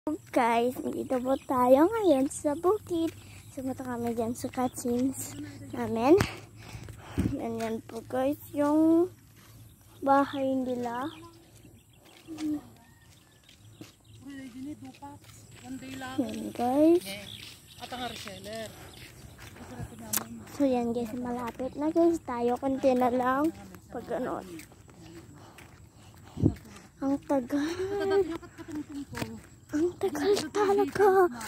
Guys, dito po tayo ngayon sa bukid. Sumunta kami dyan sa cutscenes namin. Ganyan po guys yung bahay nila. Yan guys. So yan guys, malapit na guys tayo. Kunti na lang pag ano. Ang tagal. Ang tagal talaga.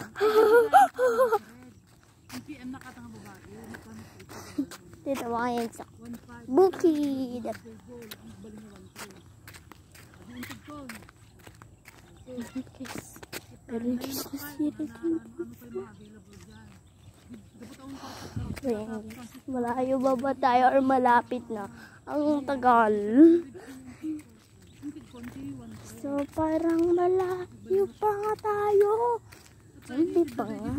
Dito ba ngayon sa bukid. Pero hindi nasira din. Malayo ba ba tayo or malapit na? Ang tagal. So, parang malayo pa nga tayo. Hindi pa nga.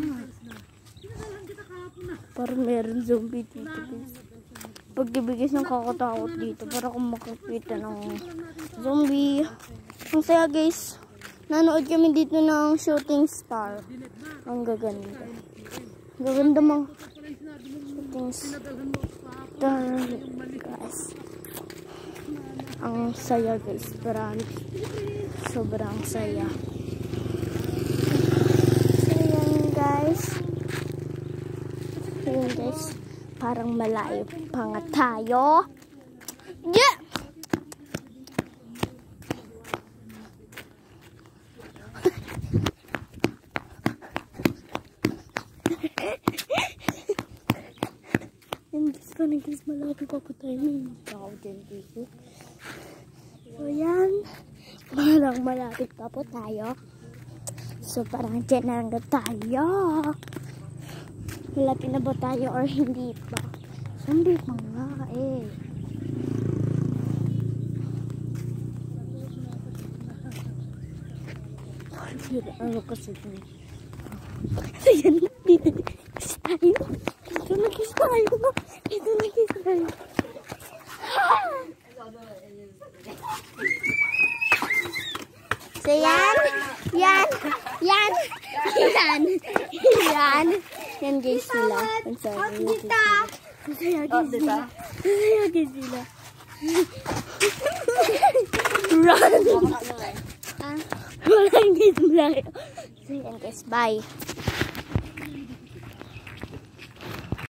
Parang meron zombie dito. Pag-ibigis ng kakatakot dito. Para kung makakita ng zombie. Ang saya guys. Nanood kami dito ng shooting star. Ang gaganda. Gaganda mga shooting star. Guys. Ang saya guys. Sobrang saya. So yan guys. Parang malayo pa nga tayo. Yeah! Yan guys, malapit pa po tayo. Tao din dito. So yan, parang malapit pa po tayo. So parang dyan na lang tayo. Malapit na ba tayo or hindi pa? So hindi pa nga eh. Ano kasi ito? So yan, dito nag-kiss tayo. Dito nag-kiss tayo. Dito nag-kiss tayo. So yan guys sila. Ang saya guys sila. Run! Walang guys malayo. So yan guys, bye.